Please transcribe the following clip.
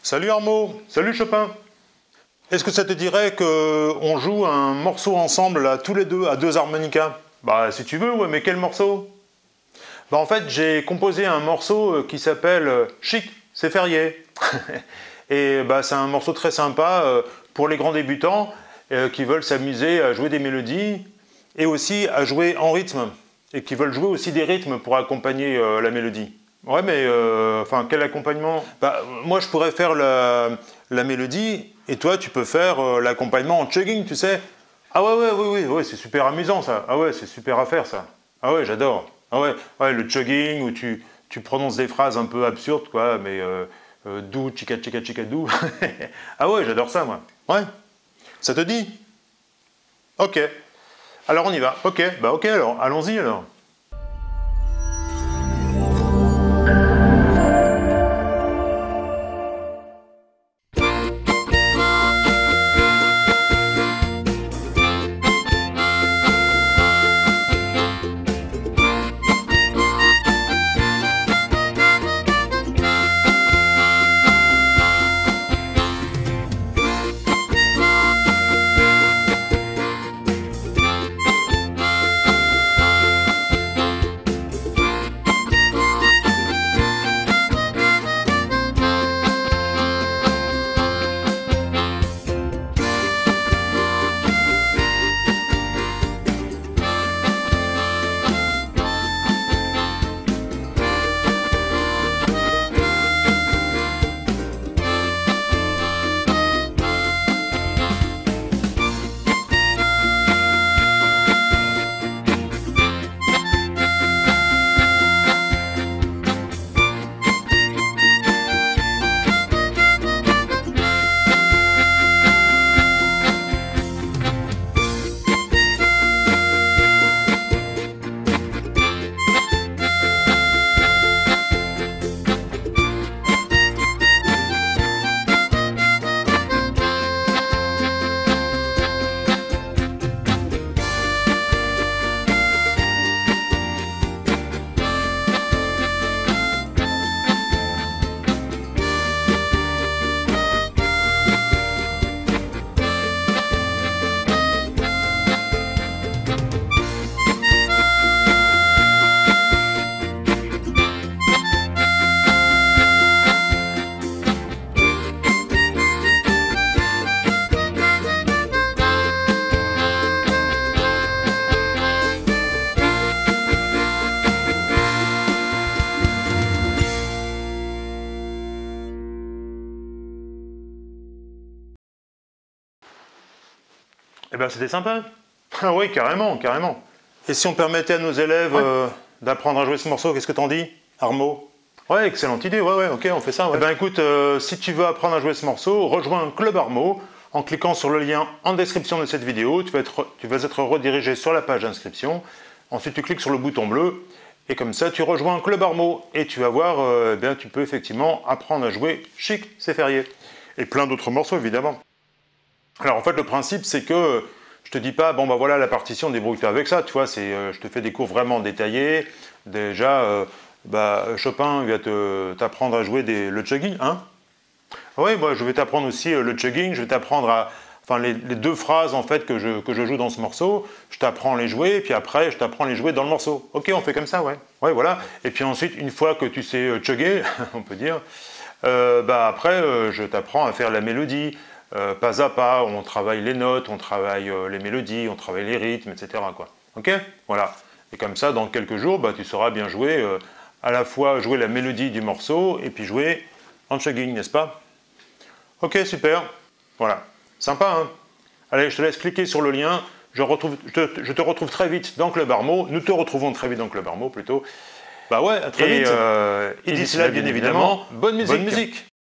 Salut Armo, salut Chopin. Est-ce que ça te dirait qu'on joue un morceau ensemble, là, tous les deux, à deux harmonicas? Bah si tu veux, ouais, mais quel morceau? Bah en fait, j'ai composé un morceau qui s'appelle Chic, c'est férié. Et bah c'est un morceau très sympa pour les grands débutants qui veulent s'amuser à jouer des mélodies et aussi à jouer en rythme et qui veulent jouer aussi des rythmes pour accompagner la mélodie. Ouais, mais enfin, quel accompagnement? Bah, moi, je pourrais faire la mélodie et toi, tu peux faire l'accompagnement en chugging, tu sais. Ah ouais, ouais, c'est super amusant ça. Ah ouais, c'est super à faire ça. Ah ouais, j'adore. Ah ouais, ouais, le chugging où tu prononces des phrases un peu absurdes, quoi, mais dou, chica, chica, chica, dou. Ah ouais, j'adore ça, moi. Ouais, ça te dit? Ok. Alors on y va. Ok, bah ok alors, allons-y alors. Eh ben c'était sympa. Ah oui, carrément, carrément. Et si on permettait à nos élèves d'apprendre à jouer ce morceau, qu'est-ce que t'en dis, Armo? Ouais, excellente idée, ouais, ok, on fait ça. Ouais. Eh ben écoute, si tu veux apprendre à jouer ce morceau, rejoins Club Armo en cliquant sur le lien en description de cette vidéo. Tu vas être redirigé sur la page d'inscription. Ensuite, tu cliques sur le bouton bleu et comme ça, tu rejoins Club Armo et tu vas voir, eh bien, tu peux effectivement apprendre à jouer Chic, c'est férié. Et plein d'autres morceaux, évidemment. Alors en fait le principe c'est que je te dis pas bon bah voilà la partition, débrouille-toi avec ça, tu vois, je te fais des cours vraiment détaillés. Déjà Chopin va t'apprendre à jouer le chugging, hein. Oui, moi je vais t'apprendre aussi le chugging, je vais t'apprendre les deux phrases en fait que je joue dans ce morceau, je t'apprends à les jouer, et puis après je t'apprends à les jouer dans le morceau. Ok, on fait comme ça, ouais. Ouais, voilà. Et puis ensuite, une fois que tu sais chugger, on peut dire, après je t'apprends à faire la mélodie. Pas à pas, on travaille les notes, on travaille les mélodies, on travaille les rythmes, etc. quoi. Ok? Voilà. Et comme ça, dans quelques jours, tu sauras bien jouer, à la fois jouer la mélodie du morceau et puis jouer en chugging, n'est-ce pas? Ok, super. Voilà. Sympa, hein? Allez, je te laisse cliquer sur le lien. Je te retrouve très vite dans Club Armo. Nous te retrouvons très vite dans Club Armo, plutôt. Bah ouais, à très vite. Et d'ici là, bien évidemment, bonne musique.